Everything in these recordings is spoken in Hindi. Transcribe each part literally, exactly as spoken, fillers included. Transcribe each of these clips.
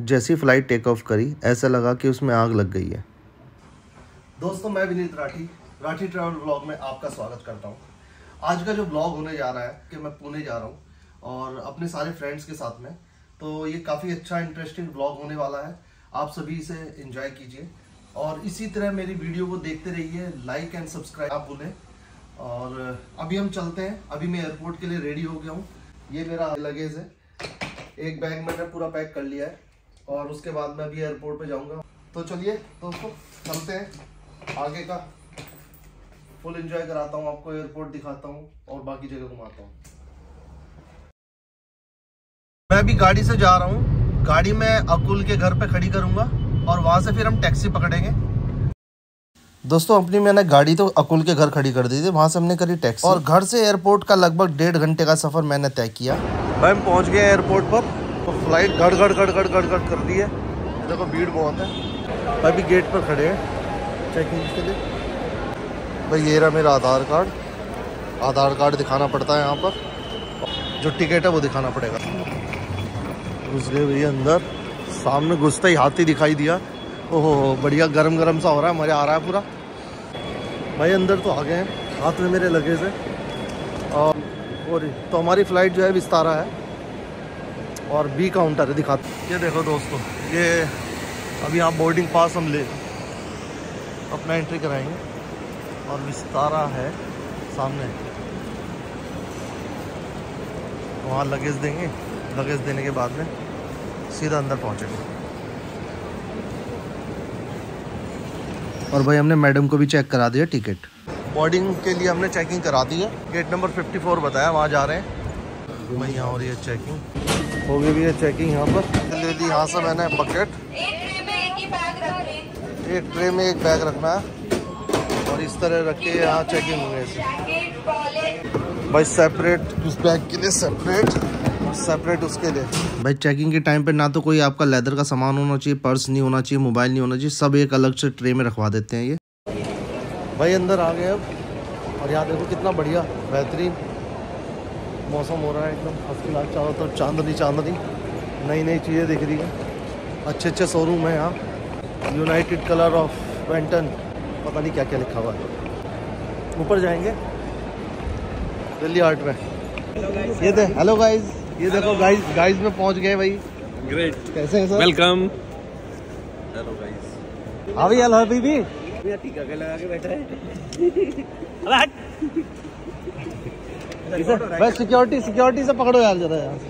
जैसी फ़्लाइट टेक ऑफ करी ऐसा लगा कि उसमें आग लग गई है। दोस्तों, मैं विनीत राठी राठी ट्रैवल ब्लॉग में आपका स्वागत करता हूं। आज का जो ब्लॉग होने जा रहा है कि मैं पुणे जा रहा हूं और अपने सारे फ्रेंड्स के साथ में, तो ये काफ़ी अच्छा इंटरेस्टिंग ब्लॉग होने वाला है। आप सभी इसे एंजॉय कीजिए और इसी तरह मेरी वीडियो को देखते रहिए। लाइक एंड सब्सक्राइब आप भूलें। और अभी हम चलते हैं। अभी मैं एयरपोर्ट के लिए रेडी हो गया हूँ। ये मेरा लगेज है, एक बैग मैंने पूरा पैक कर लिया है और उसके बाद मैं अभी एयरपोर्ट पे जाऊंगा। तो चलिए दोस्तों, चलते हैं। आगे का फुल एंजॉय कराता हूँ आपको, एयरपोर्ट दिखाता हूँ और बाकी जगह घुमाता हूँ। मैं अभी गाड़ी से जा रहा हूँ। गाड़ी मैं अकुल के घर पे खड़ी करूंगा और वहां से फिर हम टैक्सी पकड़ेंगे। दोस्तों, अपनी मैंने गाड़ी तो अकुल के घर खड़ी कर दी थी, वहां से हमने करी टैक्सी और घर से एयरपोर्ट का लगभग डेढ़ घंटे का सफर मैंने तय किया। भाई हम पहुंच गए एयरपोर्ट पर, तो फ्लाइट गड़ गड़ गड़ गड़ गड़ गड़ कर दी है। देखो भीड़ बहुत है। अभी गेट पर खड़े हैं चेकिंग के लिए। भाई ये रहा मेरा आधार कार्ड। आधार कार्ड दिखाना पड़ता है यहाँ पर, जो टिकट है वो दिखाना पड़ेगा। घुस गए भैया अंदर। सामने घुसता ही हाथी दिखाई दिया। ओहो, बढ़िया गरम गरम सा हो रहा है, मज़ा आ रहा है पूरा। भाई अंदर तो आ गए हैं, हाथ में मेरे लगेज है। और और तो हमारी फ़्लाइट जो है विस्तारा है और बी काउंटर है, दिखाते। ये देखो दोस्तों, ये अभी यहाँ बोर्डिंग पास हम ले अपना एंट्री कराएंगे और विस्तारा है सामने। वहाँ लगेज देंगे, लगेज देने के बाद में सीधा अंदर पहुँचेंगे। और भाई हमने मैडम को भी चेक करा दिया टिकट। बोर्डिंग के लिए हमने चेकिंग करा दी है। गेट नंबर चौवन बताया, वहाँ जा रहे हैं। भाई यहाँ हो रही है चेकिंग, हो गई भी है चेकिंग यहाँ पर। ले ली यहाँ से मैंने बकेट। एक ट्रे में एक बैग रखना है और इस तरह रख के यहाँ चेकिंग हुई है। भाई सेपरेट उस बैग के लिए, सेपरेट सेपरेट उसके लिए। भाई चेकिंग के टाइम पे ना तो कोई आपका लेदर का सामान होना चाहिए, पर्स नहीं होना चाहिए, मोबाइल नहीं होना चाहिए, सब एक अलग से ट्रे में रखवा देते हैं ये। भाई अंदर आ गए अब। और यहाँ देखो कितना बढ़िया बेहतरीन मौसम हो रहा है, एकदम फर्स्ट क्लास। चारों तरफ चांदनी चांदनी, नई नई चीज़ें दिख रही हैं। अच्छे अच्छे शोरूम है यहाँ। यूनाइटेड कलर ऑफ वेंटन, पता नहीं क्या क्या लिखा हुआ है। ऊपर जाएंगे दिल्ली आर्ट में। ये दे हेलो गाइज, ये देखो गाइज गाइज में पहुंच गए भाई। ग्रेट, कैसे हैं सर? वेलकम। Hello guys. हाँ भैया, हेलो दीदी। भैया टीका के लगा के बैठा है। भाई सिक्योरिटी सिक्योरिटी से पकड़ो यार जरा यार।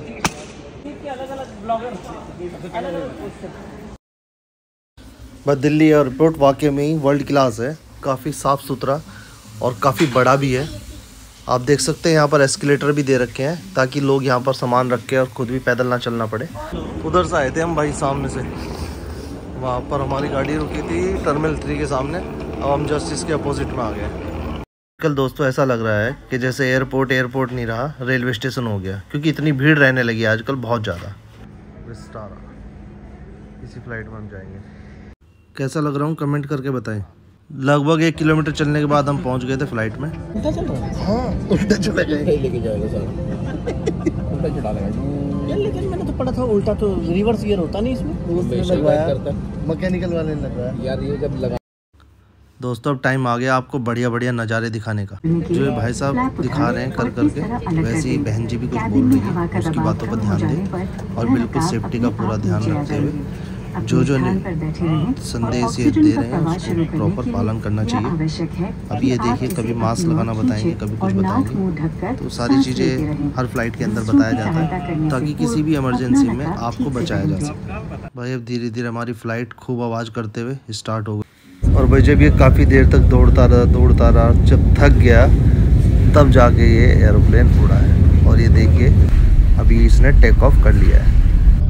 बस दिल्ली एयरपोर्ट वाकई में ही वर्ल्ड क्लास है। काफ़ी साफ़ सुथरा और काफ़ी बड़ा भी है। आप देख सकते हैं यहाँ पर एस्केलेटर भी दे रखे हैं ताकि लोग यहाँ पर सामान रख के और खुद भी पैदल ना चलना पड़े। उधर से आए थे हम भाई, सामने से। वहाँ पर हमारी गाड़ी रुकी थी टर्मिनल थ्री के सामने। अब हम जस्ट इसके अपोजिट में आ गए। कल दोस्तों ऐसा लग रहा है कि जैसे एयरपोर्ट एयरपोर्ट नहीं रहा, रेलवे स्टेशन हो गया, क्योंकि इतनी भीड़ रहने लगी आजकल बहुत ज़्यादा। विस्तारा, इसी फ्लाइट में हम जाएंगे। कैसा लग रहा हूँ कमेंट करके बताएं। लगभग एक किलोमीटर चलने के बाद हम पहुंच गए थे फ्लाइट में। उल्टा चल रहा है? हाँ, उल्टा चला गया। लेके जाएगा सर। उल्टा चला लेगा यार, लेकिन मैंने तो पढ़ा था उल्टा तो रिवर्स गियर होता नहीं इसमें। उसने लगवाया, मैकेनिकल वाले ने लगवाया यार। ये जब लगा। दोस्तों अब टाइम आ गया आपको बढ़िया बढ़िया नज़ारे दिखाने का। जो भाई साहब दिखा रहे हैं कर करके, वैसे ही बहन जी भी कुछ बोल रही है, उसकी बातों पर ध्यान दें और बिल्कुल सेफ्टी का पूरा ध्यान रखते हुए जो जो संदेश ये दे रहे हैं उसको प्रॉपर पालन करना चाहिए। अब ये देखिए, कभी मास्क लगाना बताएंगे, कभी कुछ बताएंगे, तो सारी चीज़ें हर फ्लाइट के अंदर बताया जाता है ताकि किसी भी इमरजेंसी में आपको बचाया जा सके। भाई अब धीरे धीरे हमारी फ़्लाइट खूब आवाज़ करते हुए स्टार्ट हो गई। और भाई जब ये काफ़ी देर तक दौड़ता रहा दौड़ता रहा जब थक गया तब जाके ये एरोप्लेन उड़ा है। और ये देखिए अभी इसने टेक ऑफ कर लिया है।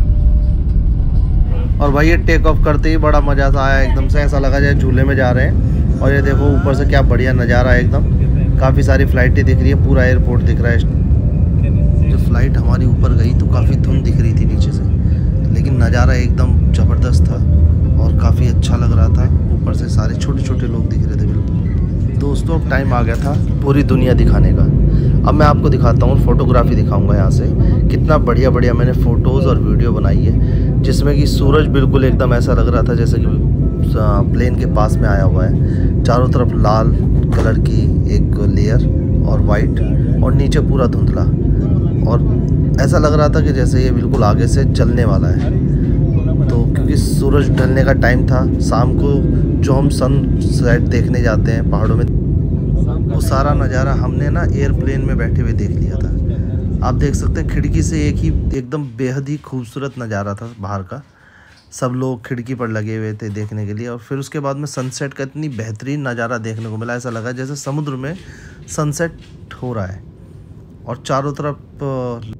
और भाई ये टेक ऑफ करते ही बड़ा मज़ा सा आया, एकदम से ऐसा लगा जैसे झूले में जा रहे हैं। और ये देखो ऊपर से क्या बढ़िया नज़ारा है एकदम। काफ़ी सारी फ़्लाइटें दिख रही है, पूरा एयरपोर्ट दिख रहा है। जब फ्लाइट हमारी ऊपर गई तो काफ़ी धुंध दिख रही थी नीचे से, लेकिन नज़ारा एकदम ज़बरदस्त था और काफ़ी अच्छा लग रहा था। ऊपर से सारे छोटे छोटे लोग दिख रहे थे बिल्कुल। दोस्तों अब टाइम आ गया था पूरी दुनिया दिखाने का। अब मैं आपको दिखाता हूँ, फोटोग्राफी दिखाऊंगा यहाँ से। कितना बढ़िया बढ़िया मैंने फ़ोटोज़ और वीडियो बनाई है जिसमें कि सूरज बिल्कुल एकदम ऐसा लग रहा था जैसे कि प्लेन के पास में आया हुआ है। चारों तरफ लाल कलर की एक लेयर और वाइट, और नीचे पूरा धुंधला, और ऐसा लग रहा था कि जैसे ये बिल्कुल आगे से जलने वाला है। तो क्योंकि सूरज ढलने का टाइम था, शाम को जो हम सनसेट देखने जाते हैं पहाड़ों में, वो सारा नज़ारा हमने ना एयरप्लेन में बैठे हुए देख लिया था। आप देख सकते हैं खिड़की से एक ही एकदम बेहद ही खूबसूरत नज़ारा था बाहर का। सब लोग खिड़की पर लगे हुए थे देखने के लिए, और फिर उसके बाद में सनसेट का इतनी बेहतरीन नज़ारा देखने को मिला। ऐसा लगा जैसे समुद्र में सनसेट हो रहा है, और चारों तरफ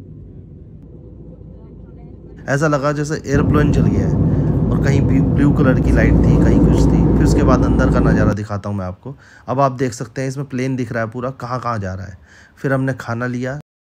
ऐसा लगा जैसे एयरप्लेन जल गया है, और कहीं ब्लू कलर की लाइट थी, कहीं कुछ थी। फिर उसके बाद अंदर का नज़ारा दिखाता हूँ मैं आपको। अब आप देख सकते हैं इसमें प्लेन दिख रहा है पूरा, कहाँ कहाँ जा रहा है। फिर हमने खाना लिया,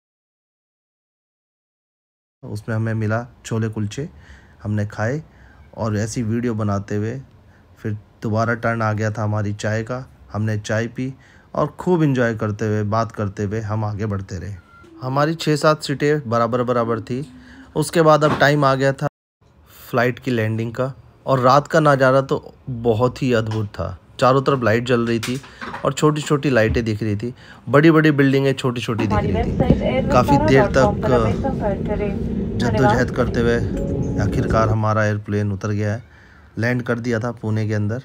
उसमें हमें मिला छोले कुलचे, हमने खाए, और ऐसी वीडियो बनाते हुए फिर दोबारा टर्न आ गया था हमारी चाय का। हमने चाय पी और खूब एंजॉय करते हुए बात करते हुए हम आगे बढ़ते रहे। हमारी छः सात सीटें बराबर बराबर थी। उसके बाद अब टाइम आ गया था फ़्लाइट की लैंडिंग का, और रात का नज़ारा तो बहुत ही अद्भुत था। चारों तरफ लाइट जल रही थी और छोटी छोटी लाइटें दिख रही थी, बड़ी बड़ी बिल्डिंगें छोटी छोटी दिख रही थी। काफ़ी देर तक जद्दोजहद करते हुए आखिरकार हमारा एयरप्लेन उतर गया है, लैंड कर दिया था पुणे के अंदर।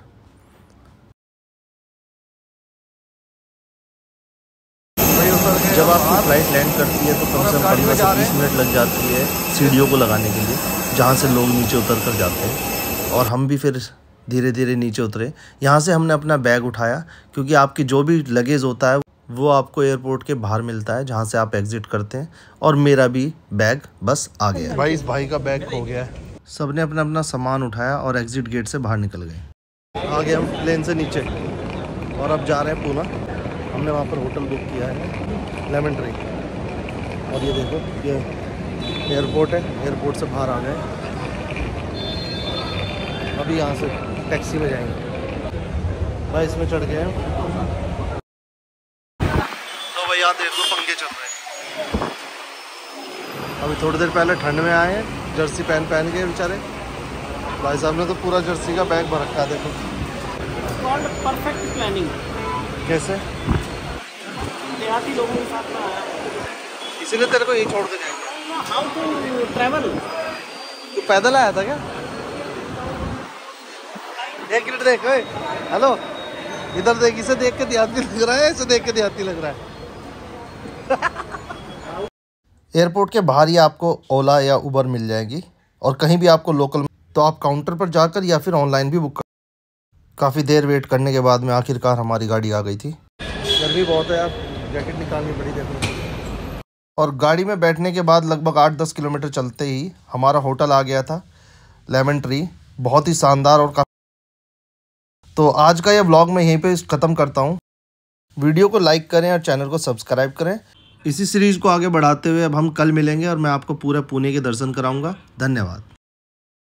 जब आपकी फ़्लाइट लैंड करती है तो कम से कम पंद्रह से बीस मिनट लग जाती है सीढ़ियों को लगाने के लिए, जहाँ से लोग नीचे उतर कर जाते हैं। और हम भी फिर धीरे धीरे नीचे उतरे। यहाँ से हमने अपना बैग उठाया, क्योंकि आपकी जो भी लगेज होता है वो आपको एयरपोर्ट के बाहर मिलता है, जहाँ से आप एग्ज़िट करते हैं। और मेरा भी बैग बस आ गया। भाई इस भाई का बैग खो गया है। सब ने अपना अपना सामान उठाया और एग्ज़िट गेट से बाहर निकल गए। आ गए हम प्लेन से नीचे, और अब जा रहे हैं पूना। हमने वहाँ पर होटल बुक किया है, लेमन ट्री। और ये देखो, ये एयरपोर्ट है, एयरपोर्ट से बाहर आ गए। अभी यहाँ से टैक्सी में जाएंगे। भाई इसमें चढ़ गए हैं। तो भाई यहाँ देख लो पंखे चल रहे हैं। अभी थोड़ी देर पहले ठंड में आए हैं, जर्सी पहन पहन के बेचारे। भाई साहब ने तो पूरा जर्सी का बैग भर रखा है, देखो। Perfect planning. कैसे? देहाती लोगों के साथ में आया, इसीलिए तेरे को यही छोड़ के जाएंगे। How to travel. तू पैदल आया था क्या? एक मिनट देख, हेलो इधर देख, इसे देख के देहाती लग रहा है, इसे देख के देहाती लग रहा है। एयरपोर्ट के बाहर ही आपको ओला या उबर मिल जाएगी, और कहीं भी आपको लोकल तो आप काउंटर पर जाकर या फिर ऑनलाइन भी बुक कर। काफ़ी देर वेट करने के बाद में आखिरकार हमारी गाड़ी आ गई थी। गर्मी बहुत है यार, जैकेट निकालनी पड़ी देखो। और गाड़ी में बैठने के बाद लगभग आठ दस किलोमीटर चलते ही हमारा होटल आ गया था, लेमन ट्री। बहुत ही शानदार और काफ़ी। तो आज का ये व्लॉग मैं यहीं पे ख़त्म करता हूँ। वीडियो को लाइक करें और चैनल को सब्सक्राइब करें। इसी सीरीज़ को आगे बढ़ाते हुए अब हम कल मिलेंगे, और मैं आपको पूरे पुणे के दर्शन कराऊंगा। धन्यवाद।